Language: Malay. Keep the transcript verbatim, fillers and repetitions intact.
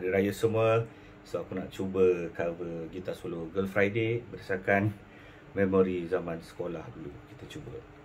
Hari Raya semua. So aku nak cuba cover Gitar Solo Girl Friday berdasarkan memori zaman sekolah dulu. Kita cuba.